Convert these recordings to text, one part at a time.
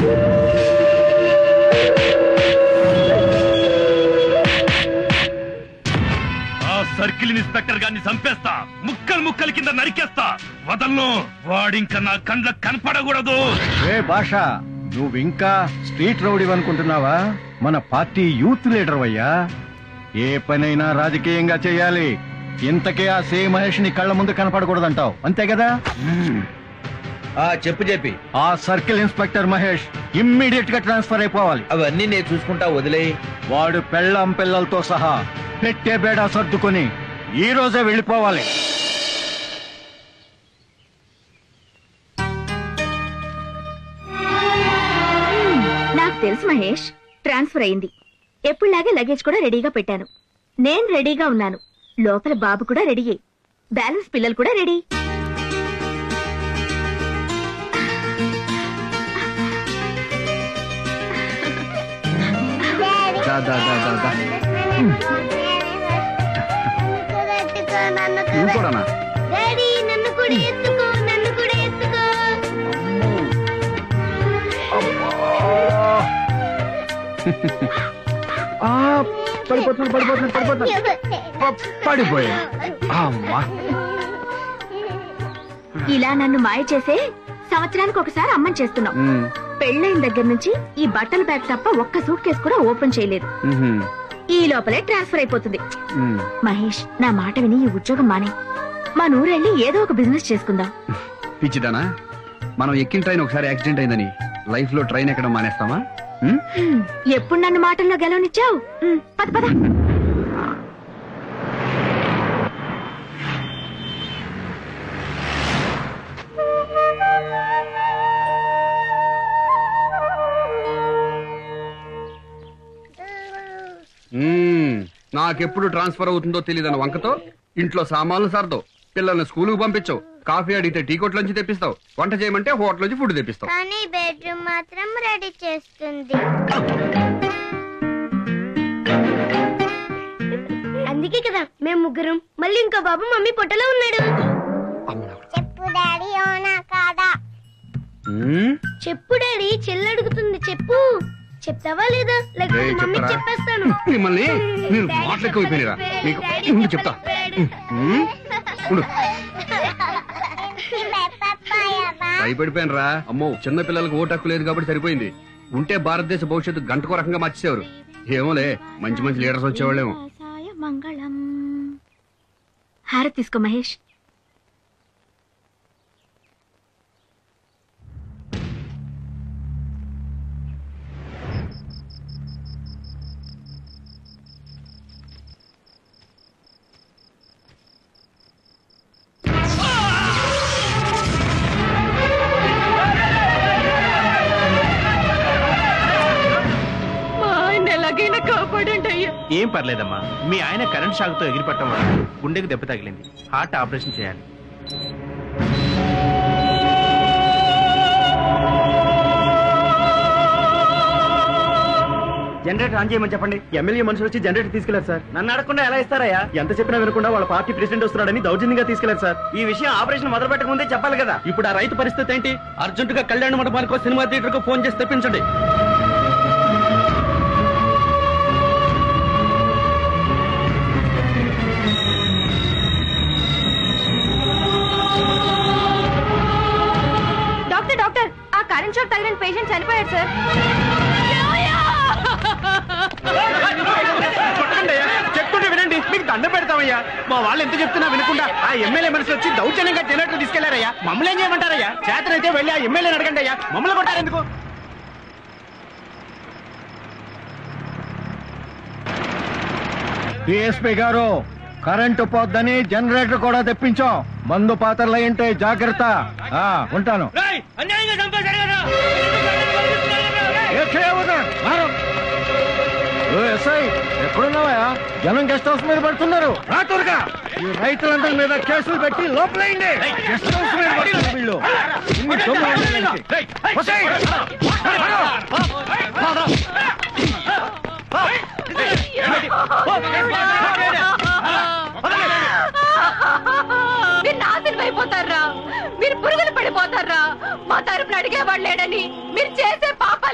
Circle inspector గారిని చంపేస్తా, ముక్కలు ముక్కలు కింద నరికేస్తా, వదలను. వాడింకా నా కండ్లకు కనపడకూడదు. ఏ భాష, నువ్వింకా స్ట్రీట్ రౌడీ అనుకుంటున్నావా? మన పార్టీ యూత్ లీడర్ అయ్యా. ఏ పనైనా రాజకీయంగా చేయాలి. ఇంతకే ఆ సే మహేష్ ని కళ్ళ ముందు కనపడకూడదంటావు, అంతే కదా? చెప్పి ఆ సర్కిల్ ఇన్స్పెక్టర్ మహేష్ ఇమ్మీడియట్ గా ట్రాన్స్ఫర్ అయిపోవాలి. అవన్నీ నేను చూసుకుంటా, వదిలే. వాడు పెళ్ళం పిల్లలతో సహా పెట్టే బేడా సర్దుకొని ఈ రోజే వెళ్ళిపోవాలి. నాకు తెలుసు మహేష్, ట్రాన్స్ఫర్ అయింది. ఎప్పుడులాగే లగేజ్ కూడా రెడీగా పెట్టాను. నేను రెడీగా ఉన్నాను. లోపల బాబు కూడా రెడీ. బ్యాలెన్స్ పిల్లలు కూడా రెడీ. ఇలా నన్ను మాయ చేసే సంవత్సరానికి ఒకసారి అమ్మని చేస్తున్నావు. పెళ్ళైన దగ్గర నుంచి ఈ బట్టల బ్యాగ్ తప్ప ఒక్క సూట్ కేసు కూడా ఓపెన్ చేయలేదు. ఈ లోపలే ట్రాన్స్ఫర్ అయిపోతుంది. మహేష్, నా మాట విని ఈ ఉద్యోగం మానే మా నూరెళ్ళి ఏదో ఒక బిజినెస్ చేసుకుందాం. పిచ్చిదానా, మనం ఎక్కిన ట్రైన్ ఒకసారి యాక్సిడెంట్ అయిందని లైఫ్ లో ట్రైన్ ఎక్కడం మానేస్తామా? ఎప్పుడు నన్ను మాటల్లో గెలవనిచ్చావు? పద పద. నాకెప్పుడు ట్రాన్స్ఫర్ అవుతుందో తెలియదని వంకతో ఇంట్లో సామాన్లు సర్దో, పిల్లల్ని స్కూలుకు పంపించవు, కాఫీ అడిగితే టీ కొట్ల నుంచి తెప్పిస్తావు, వంట చేయమంటే హోటల్ నుంచి ఫుడ్ తెప్పిస్తావు. కానీ బెడ్రూమ్ మాత్రం రెడీ చేస్తుంది. అందుకే కదా మేము ముగ్గురం. మళ్ళీ ఇంకో బాబు మమ్మీ పొట్టలో ఉన్నాడు. చెప్పు డాడీ, అవునా కాదా? చెప్పు డాడీ, చెల్లి అడుగుతుంది. చెప్పు. చెప్తావా లేదా? లేకపోతే మమ్మీ చెప్పేస్తాను. మిమ్మల్ని నేను మాట్లాడుకోపోయినా నీకు చెప్తా. భయపడిపోయాను రా. అమ్మో, చిన్న పిల్లలకు ఓటు హక్కు లేదు కాబట్టి సరిపోయింది. ఉంటే భారతదేశ భవిష్యత్తు గంటకో రకంగా మార్చేవారు. ఏమోలే, మంచి మంచి లీడర్స్ వచ్చేవాళ్ళేమో. మంగళం. హారతి తీసుకో మహేష్. ఏం పర్లేదమ్మా, మీ ఆయన కరెంట్ షాక్ తో ఎగిరిపట్టడం వల్ల గుండెకి దెబ్బ తగిలింది. హార్ట్ ఆపరేషన్ చేయాలి. జనరేటర్ ఆన్ చేయమని చెప్పండి. ఎమ్మెల్యే మనుషులు వచ్చి జనరేటర్ తీసుకెళ్లారు సార్. నన్ను అడగకుండా ఎలా ఇస్తారయ్యా? ఎంత చెప్పినా వినకుండా వాళ్ళ పార్టీ ప్రెసిడెంట్ వస్తున్నాడని దౌర్జన్యంగా తీసుకెళ్లారు సార్. ఈ విషయం ఆపరేషన్ మొదలు పెట్టక ముందే చెప్పాలి కదా. ఇప్పుడు ఆ రైతు పరిస్థితి ఏంటి? అర్జెంటుగా కళ్యాణ మండపానికో సినిమా థియేటర్ కు ఫోన్ చేసి తెప్పించండి. డాక్టర్ డాక్టర్, ఆ కరెంట్ షాక్ తగిలిన పేషెంట్ చనిపోయాడు సార్. చెప్తుంటే వినండి, మీకు దండం పెడతామయ్యా. మా వాళ్ళు ఎంత చెప్తున్నా వినకుండా ఆ ఎమ్మెల్యే మనుషులు వచ్చి దౌర్జన్యంగా జనరేటర్ తీసుకెళ్లారయ్యా. మమ్మల్ని ఏం చేయమంటారయ్యా? చేతనైతే వెళ్ళి ఆ ఎమ్మెల్యేని అడగండి అయ్యా. మమ్మల్ని కొట్టారు ఎందుకు? డిఎస్పీ గారు, కరెంటు పోద్దని జనరేటర్ కూడా తెప్పించాం. మందు పాత్రలు ఏంటే జాగ్రత్త. ఉంటాను. ఎక్కడున్నావా? జనం గెస్ట్ హౌస్ మీద పడుతున్నారు. రాత్రుగా ఈ రైతులందరి మీద కేసులు పెట్టి లోపలైంది. గెస్ట్ హౌస్ మీద పడుతున్నారు వీళ్ళు. మీరు నాశనం అయిపోతారా? మీరు పురుగులు పడిపోతారా? మా తరపున అడిగేవాడు లేడని మీరు చేసే పాప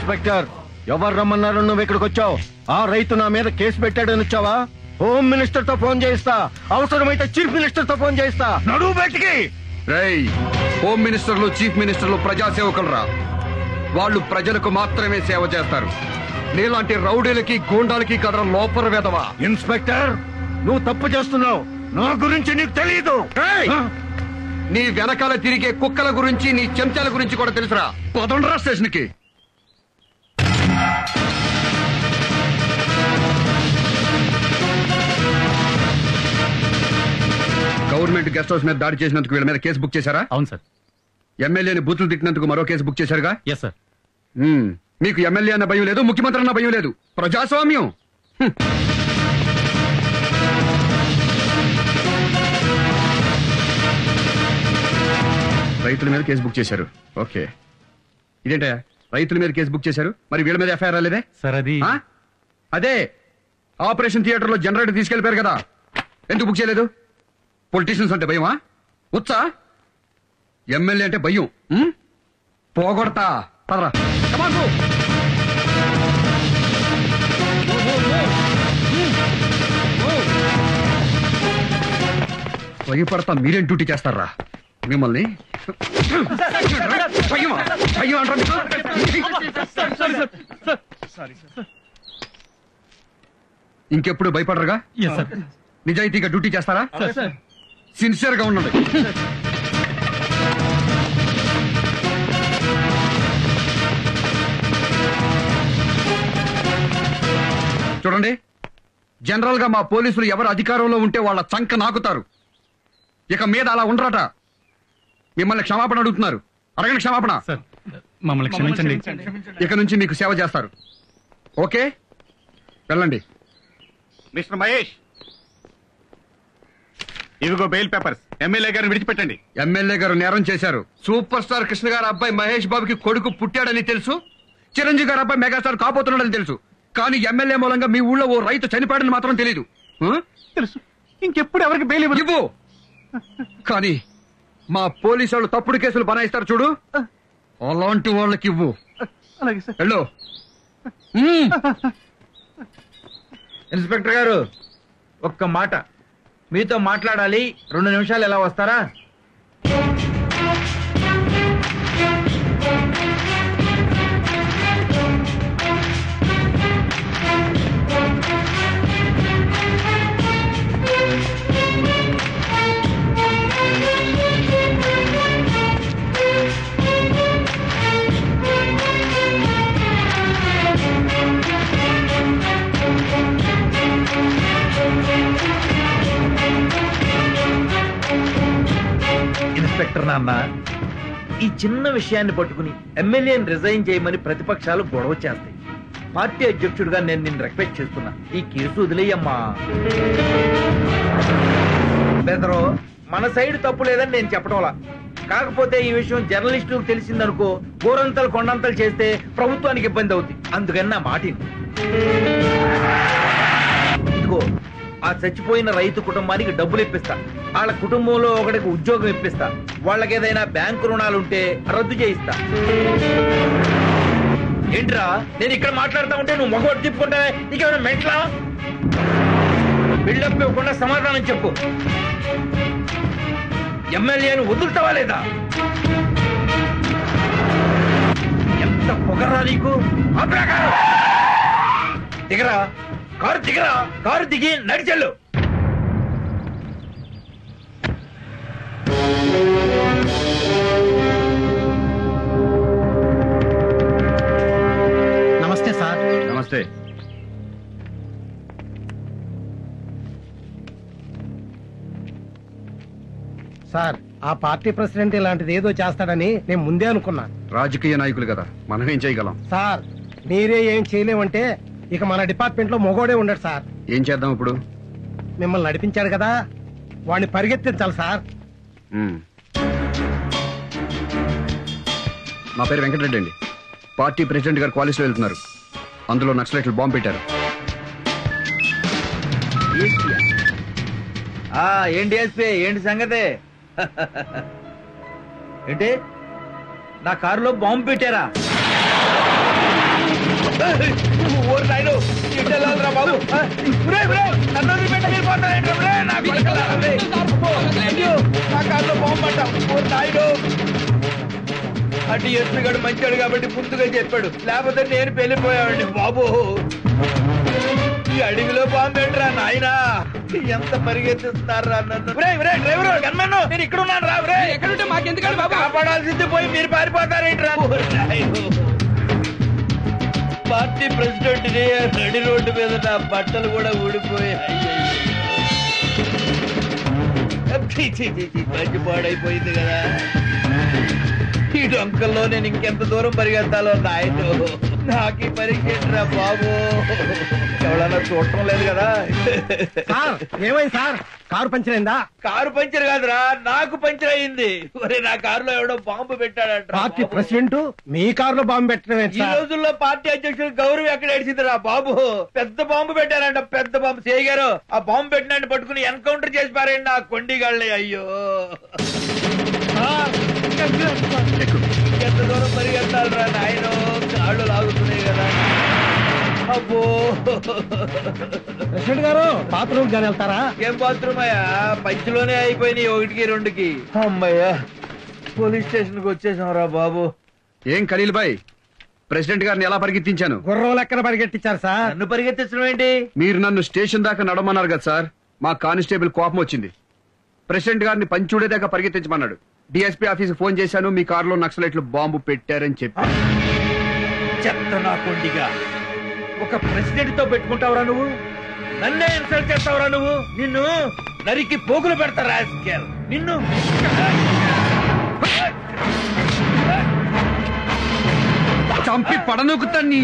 ఇన్స్పెక్టర్, ఎవరు రమ్మన్నారు? నువ్వు ఇక్కడికి వచ్చావు? ఆ రైతు నా మీద కేసు పెట్టాడని వచ్చావా? హోమ్ మినిస్టర్ తో ఫోన్ చేయిస్తా, అవసరమైతే చీఫ్ మినిస్టర్ తో ఫోన్ చేయిస్తా. నడువు బయటికి. రేయ్, హోమ్ మినిస్టర్లు చీఫ్ మినిస్టర్లు ప్రజాసేవకులరా. వాళ్ళు ప్రజలకు మాత్రమే సేవ చేస్తారు. నీలాంటి రౌడీలకి గూండాలకి కదరా లోపల వేదవా. ఇన్స్పెక్టర్, నువ్వు తప్పు చేస్తున్నావు. నా గురించి నీకు తెలియదు. నీ వెనకాల తిరిగే కుక్కల గురించి, నీ చెంచాల గురించి కూడా తెలుసురా. పదండ్రా స్టేషన్ కి. గవర్నమెంట్ గెస్ట్ హౌస్ మీద దాడి చేసినందుకు వీళ్ళ మీద కేసు బుక్ చేశారా? అవును సార్. ఎమ్మెల్యేని బూతులు తిట్టినందుకు మరో కేసు బుక్ చేశారుగా? Yes sir. మీకు ఎమ్మెల్యే అన్న భయం లేదు, ముఖ్యమంత్రి అన్న భయం లేదు. ప్రజాస్వామ్యం. రైతుల మీద కేసు బుక్ చేశారు. ఓకే, ఇదేంటయ్యా రైతుల మీద కేసు బుక్ చేశారు, మరి వీళ్ళ మీద ఎఫ్ఐఆర్ రాలేదే? సార్ అది అదే ఆపరేషన్ థియేటర్ లో జనరేటర్ తీసుకెళ్లిపోయారు కదా, ఎందుకు బుక్ చేయలేదు? పొలిటీషియన్స్ అంటే భయమా? వచ్చా? ఎమ్మెల్యే అంటే భయం. పోగొడతా. పదరా. భయపడతా మీరేం డ్యూటీ చేస్తారా మిమ్మల్ని? ఇంకెప్పుడు భయపడరుగా? నిజాయితీగా డ్యూటీ చేస్తారా? సిన్సియర్ గా ఉండండి. చూడండి, జనరల్ గా మా పోలీసులు ఎవరు అధికారంలో ఉంటే వాళ్ళ చంక నాకుతారు. ఇక మీద అలా ఉండరట. మిమ్మల్ని క్షమాపణ అడుగుతున్నారు. అడగండి క్షమాపణ. మమ్మల్ని క్షమించండి. ఇక నుంచి మీకు సేవ చేస్తారు. ఓకే, వెళ్ళండి. మిస్టర్ మహేష్, ఇవిగో బెయిల్ పేపర్స్. ఎమ్మెల్యే గారిని విడిచిపెట్టండి. ఎమ్మెల్యే గారు నేరం చేశారు. సూపర్ స్టార్ కృష్ణ గారు అబ్బాయి మహేష్ బాబుకి కొడుకు పుట్టాడని తెలుసు. చిరంజీవి గారు అబ్బాయి మెగాస్టార్ కాబోతున్నాడని తెలుసు. కానీ ఎమ్మెల్యే మూలంగా మీ ఊళ్ళో ఓ రైతు చనిపోయాడని మాత్రం తెలీదు. తెలుసు. ఇంకెప్పుడు ఎవరికి బెయిల్ ఇవ్వు. కానీ మా పోలీసు వాళ్ళు తప్పుడు కేసులు బనాయిస్తారు చూడు, అలాంటి వాళ్ళకి ఇవ్వు. అలాగే సార్. వెళ్ళు. ఇన్స్పెక్టర్ గారు, ఒక్క మాట మీతో మాట్లాడాలి. 2 నిమిషాలు ఎలా వస్తారా? ఇన్స్పెక్టర్ నాన్న, ఈ చిన్న విషయాన్ని పట్టుకుని ఎమ్మెల్యేని రిజైన్ చేయమని ప్రతిపక్షాలు గొడవ చేస్తాయి. పార్టీ అధ్యక్షుడిగా నేను నిన్ను రిక్వెస్ట్ చేస్తున్నా, ఈ కేసు వదిలేయమ్మా. బెదరో, మన సైడ్ తప్పు లేదని నేను చెప్పడంలా. కాకపోతే ఈ విషయం జర్నలిస్టులకు తెలిసిందనుకో, గోరంతలు కొండంతలు చేస్తే ప్రభుత్వానికి ఇబ్బంది అవుతుంది. అందుకని నా మాట ఇదిగో, ఆ చచ్చిపోయిన రైతు కుటుంబానికి డబ్బులు ఇప్పిస్తా. వాళ్ళ కుటుంబంలో ఒకటికి ఉద్యోగం ఇప్పిస్తా. వాళ్ళకి ఏదైనా బ్యాంకు రుణాలుంటే రద్దు చేయిస్తా. ఏంట్రా, నేను ఇక్కడ మాట్లాడుతా ఉంటే నువ్వు మగవాడు తిప్పుకుంటా? నీకేమైనా మెంట్లా? బిల్డప్ ఇవ్వకుండా సమాధానం చెప్పు. ఎమ్మెల్యేను వదులుతావా లేదా? ఎంత పొగరా నీకు? దిగరా, కారు దిగరా. కారు దిగి నడిచెళ్ళు. నమస్తే సార్. నమస్తే. సార్, ఆ పార్టీ ప్రెసిడెంట్ ఇలాంటిది ఏదో చేస్తాడని నేను ముందే అనుకున్నా. రాజకీయ నాయకులు కదా, మనం ఏం చేయగలం? సార్, మీరే ఏం చేయలేమంటే ఇక మన డిపార్ట్మెంట్ లో మొగోడే ఉండడు సార్. ఏం చేద్దాం ఇప్పుడు? మిమ్మల్ని నడిపించాడు కదా, వాడిని పరిగెత్తించాలి సార్. నా పేరు వెంకటరెడ్డి అండి. పార్టీ ప్రెసిడెంట్ గారు క్వాలిస్లో వెళ్తున్నారు. అందులో నక్సలైట్లు బాంబు పెట్టారు. ఏంటి ఎస్పీ, ఏంటి సంగతి? ఏంటి, నా కారులో బాంబు పెట్టారా? ఊరు నాయను ఇట్టెళ్ళాలిరా బాబు నన్ను వదిలిపెట్టకపోతారేంట్రా నా కొడుకులారా, అయ్యో నా కారులో బాగుపడ్డా ఊరు నాయుడు. అటు ఎస్పీ గడు మంచాడు కాబట్టి ముందుగా చెప్పాడు, లేకపోతే నేను వెళ్ళిపోయావండి బాబు. ఈ అడవిలో బాంబు ఏంట్రా నాయనా, ఎంత పరిగెత్తిస్తున్నారా నన్ను. డ్రైవర్ గన్మన్ను నేను ఇక్కడ ఉన్నాను రా. ఎక్కడుంటే మాకెందుకండి బాబు, కాపాడాల్సింది పోయి మీరు పారిపోతారేంట్రా. పార్టీ ప్రెసిడెంట్ నడి రోడ్డు మీద నా బట్టలు కూడా ఊడిపోయాయి. మంచి పాడైపోయింది కదా. ఈ డొంకల్లో నేను ఇంకెంత దూరం పరిగెత్తాలో నాయను, నాకు పరిగెట్టరా బాబు. ఎవడన్నా చూడటం లేదు కదా. సార్ ఏమైంది సార్? కారు పంచర్ అయిందా? కారు పంచర్ కాదురా, నాకు పంచర్ అయింది. ఒరే నా కారులో ఎవడో బాంబు పెట్టాడంట. పార్టీ ప్రెసిడెంట్ మీ కారులో బాంబు పెట్టడం ఈ రోజుల్లో పార్టీ అధ్యక్షుడు గౌరవం ఎక్కడ ఏడిచిందిరా బాబు. పెద్ద బాంబు పెట్టారంట, పెద్ద బాంబు. సేయ్ గారు ఆ బాంబు పెట్టినట్టు పట్టుకుని ఎన్కౌంటర్ చేసి పారండి నా కొండిగాళ్ళే. అయ్యో ఎంత దూరం పరిగెత్తాలరా నాయన, కాళ్ళు లాగుతున్నాయి కదా. అబ్బో ప్రెసిడెంట్ గారు బాత్రూమ్ కానీ వెళ్తారా? ఏం బాత్రూమ్ అయ్యా, పంచిలోనే అయిపోయినాయి 1కి 2కి. అమ్మయ్యా పోలీస్ స్టేషన్ కి వచ్చేసాం రా బాబు. ఏం ఖలీల్ భాయ్, ప్రెసిడెంట్ గారిని ఎలా పరిగెత్తించాను? గుర్రం లెక్కన పరిగెట్టించారు సార్. నన్ను పరిగెత్తించడం ఏంటి? మీరు నన్ను స్టేషన్ దాకా నడమన్నారు కదా సార్, మా కానిస్టేబుల్ కోపం వచ్చింది. ప్రెసిడెంట్ గారిని పంచుడే దాకా పరిగెత్తించమన్నాడు. డిఎస్పీ ఆఫీస్ ఫోన్ చేశాను, మీ కారులో నక్సలైట్లు బాంబు పెట్టారని చెప్పి. చెత్త నా కొండిగా, ఒక ప్రెసిడెంట్ తో పెట్టుకుంటావురా నువ్వు? నన్నే ఇన్సల్ట్ చేస్తావురా నువ్వు? నిన్ను నరికి పోగులు పెడతారా నిన్ను. చంపి పడనొక్కుతా నీ.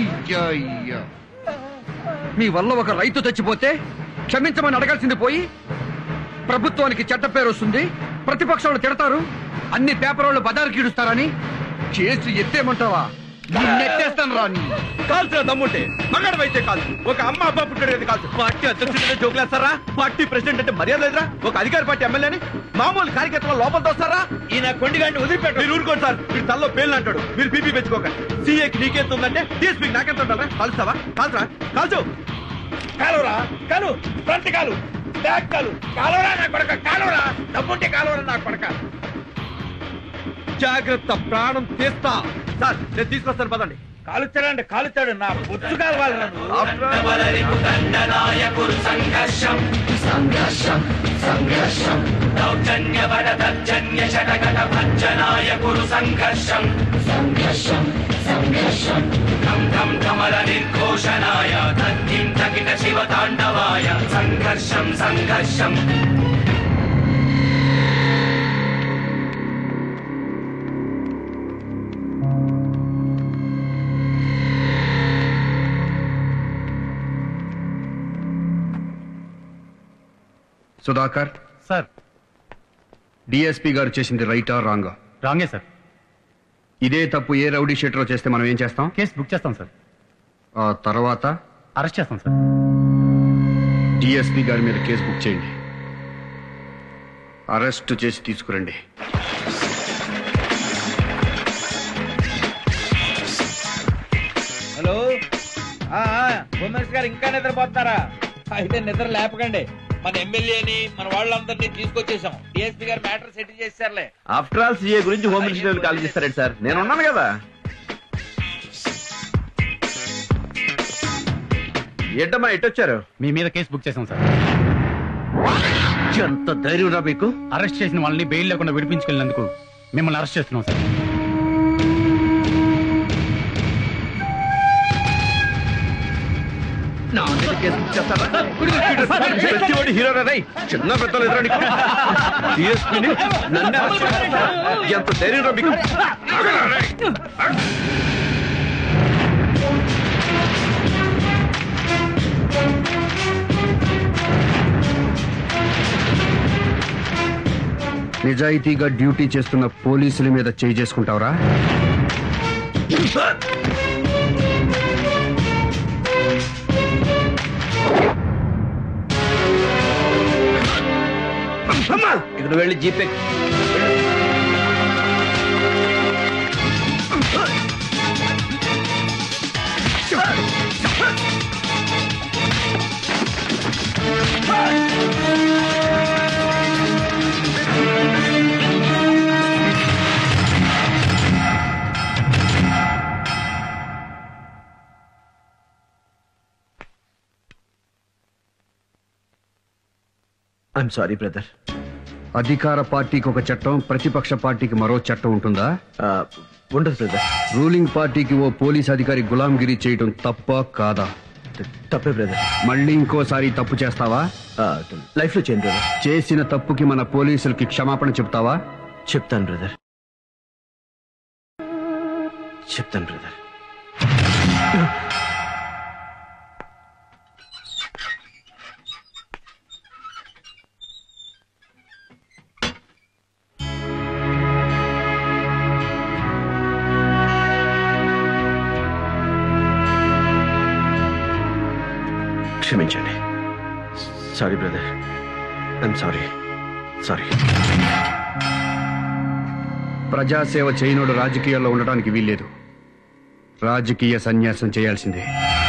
మీ వల్ల ఒక రైతు చచ్చిపోతే క్షమించమని అడగాల్సింది పోయి ప్రభుత్వానికి చెడ్డ పేరు వస్తుంది, ప్రతిపక్షాలు తిడతారు, అన్ని పేపర్ వాళ్ళు బజారు కీడుస్తారని కేసు ఎత్తేమంటావా? నెట్టేస్తాను రా. కాల్సిన దమ్ముంటే మగాడవైతే కాల్చు. ఒక అమ్మ అబ్బా పుట్టాడు కాల్చు. పార్టీ అధ్యక్షుడు జోకులేస్తారా? పార్టీ ప్రెసిడెంట్ అంటే మర్యాద లేదురా? ఒక అధికార పార్టీ ఎమ్మెల్యేని మామూలు కార్యకర్తల లోపంతో వస్తారా? ఈయన కొండిగాడిని వదిలిపెట్టు. మీరు ఊరుకోండి సార్, మీరు తల్లో పేర్లు అంటాడు. మీరు బీపీ పెంచుకోకండి. సీఏకి నీకెంత ఉందంటే డిఎస్పీకి నాకెంత ఉండాలా? కాల్స్తావా? కాల్చరా? కాల్చు. కాలురా కాలు, ఫ్రంట్ కాలు, బ్యాక్ కాలు, కాలురా నా కొడక, కాలురా. దమ్ముంటే కాలురా నా కొడక. జాగ్రత్త, ప్రాణం తీస్తా. సార్ నేను తీసుకొస్తాను పదండి. కాలుచ్చాడంటే కాలుచ్చాడు, నా బొచ్చు కాలవాలి నన్ను. సుధాకర్ సార్. డిఎస్పీ గారు చేసింది రైటా రాంగా? రాంగే సార్. ఇదే తప్పు ఏ రౌడీ షీటరో చేస్తే మనం ఏం చేస్తాం? కేసు బుక్ చేస్తాం సార్. ఆ తర్వాత అరెస్ట్ చేస్తాం సార్. డిఎస్పీ గారి మీద కేసు బుక్ చేయండి, అరెస్ట్ చేసి తీసుకురండి. హలో, హోమ్ మినిస్టర్ గారు ఇంకా నిద్రపోతారా? అయితే నిద్ర లేపకండి. మన ఎమ్మెల్యేని మన వాళ్ళందరినీ తీసుకొచ్చేసాం. డిఎస్పీ గారు మ్యాటర్ సెటిల్ చేశారులే. ఆఫ్టర్ ఆల్ సీఏ గురించి హోమ్ మినిస్టర్ కాల్ చేస్తారండి సార్. నేను ఉన్నాను కదా. ఏంటమ్మా ఎట్టొచ్చారు? మీ మీద కేసు బుక్ చేసాం సార్. ఎంత ధైర్యం రా మీకు? అరెస్ట్ చేసిన వాళ్ళని బెయిల్ లేకుండా విడిపించుకెళ్ళినందుకు మిమ్మల్ని అరెస్ట్ చేస్తున్నాం సార్. ప్రతివాడి హీరో రై, చిన్న పెద్దలు ఎదురా నీకు? డిఎస్పీని నన్ను ఎంత ధైర్యం రా మీకు? నిజాయితీగా డ్యూటీ చేస్తున్న పోలీసుల మీద చేయి చేసుకుంటావురా? ఇక్కడ వెళ్ళి జీపే. I'm sorry brother. అధికార పార్టీకి ఒక చట్టం, ప్రతిపక్ష పార్టీకి మరో చట్టం ఉంటుందా? ఉండదు బ్రదర్. రూలింగ్ పార్టీకి ఓ పోలీస్ అధికారి గులాంగిరి చేయటం తప్ప కాదా? తప్పే బ్రదర్. మళ్ళీ ఇంకోసారి తప్పు చేస్తావా? లైఫ్ లో చేయను బ్రదర్. చేసిన తప్పుకి మన పోలీసులకి క్షమాపణ చెప్తావా? చెప్తాను బ్రదర్, చెప్తాను బ్రదర్. క్షమించండి. Sorry brother, I'm sorry. Sorry. ప్రజాసేవ చేయనోడు రాజకీయాల్లో ఉండటానికి వీల్లేదు. రాజకీయ సన్యాసం చేయాల్సిందే.